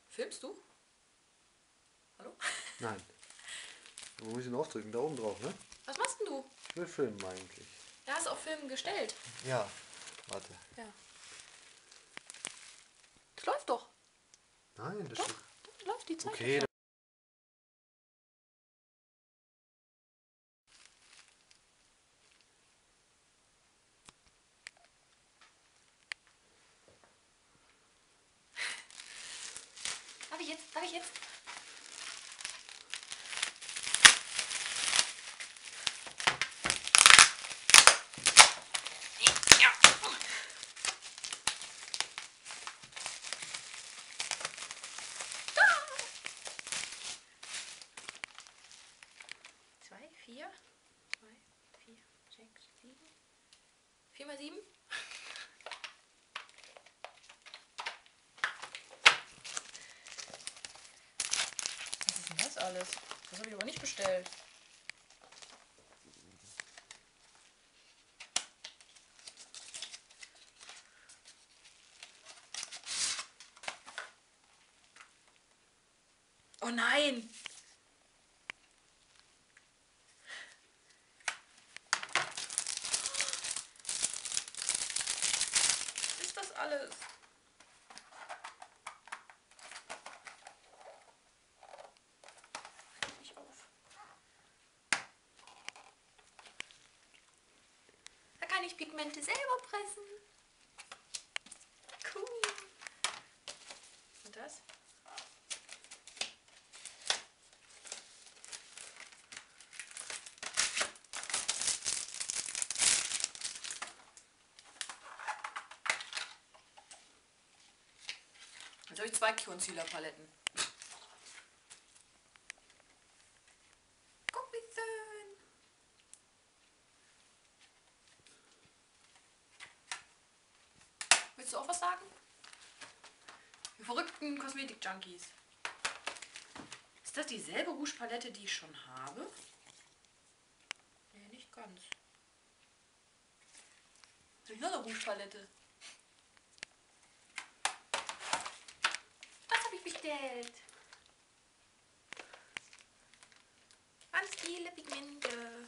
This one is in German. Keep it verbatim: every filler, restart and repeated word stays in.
Filmst du? Hallo? Nein. Wo muss ich denn aufdrücken? Da oben drauf, ne? Was machst denn du? Ich will filmen eigentlich. Ja, hast auf Film gestellt. Ja. Warte. Ja. Das läuft doch. Nein, das Doch, steht... das läuft die Zeit. Okay. Darf ich jetzt? Darf ich jetzt? Ja. Zwei, vier, zwei, vier, sechs, sieben. Vier mal sieben? Was ist denn das alles? Das habe ich aber nicht bestellt. Oh nein! Was ist das alles? Hört nicht auf. Da kann ich Pigmente selber pressen. Cool. Und das? Jetzt habe ich zwei Concealer-Paletten. Guck, wie schön. Willst du auch was sagen? Wir verrückten Kosmetik-Junkies. Ist das dieselbe Rouge-Palette, die ich schon habe? Nee, nicht ganz. Das ist nur eine Rouge-Palette. Was habe ich bestellt? Ganz viele Pigmente.